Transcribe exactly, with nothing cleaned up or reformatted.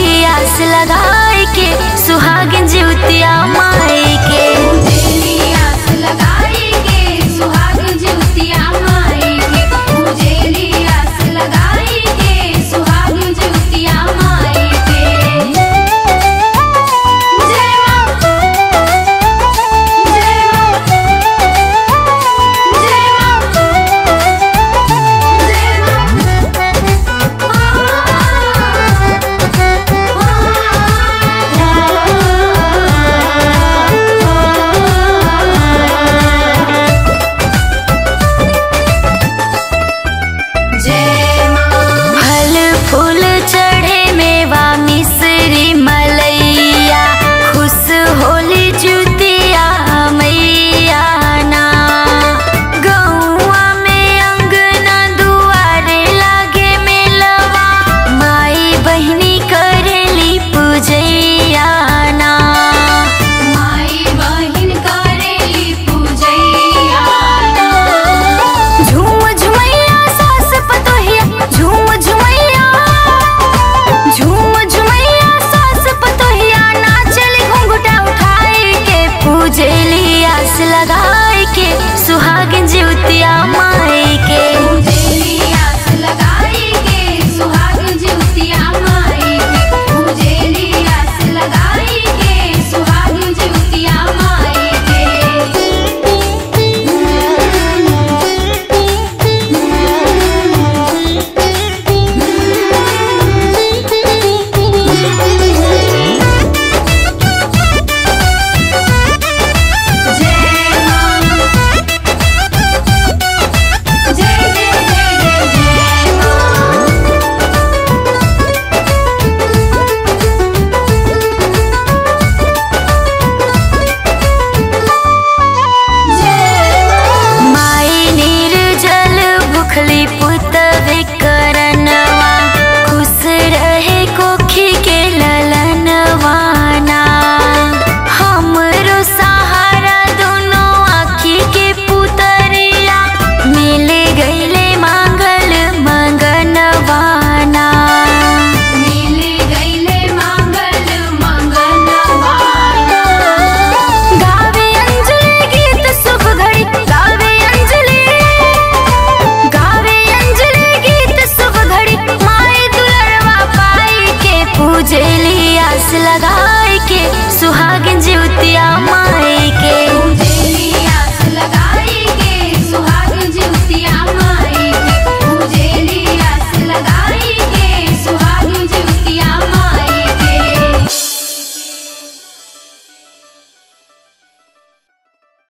पूजेली आस लगाए के सुहागिन जिउतिया माई के। पूजेली आस लगाए के सुहागिन जिउतिया माई के। पूजेली आस लगाए के सुहागिन जिउतिया माई के। जय मां जय मां जय लगाए के सुहागिन जिउतिया माई के। पूजेली आस लगाए के सुहागिन जिउतिया माई के। पूजेली आस लगाए के सुहागिन जिउतिया माई के। पूजेली आस लगा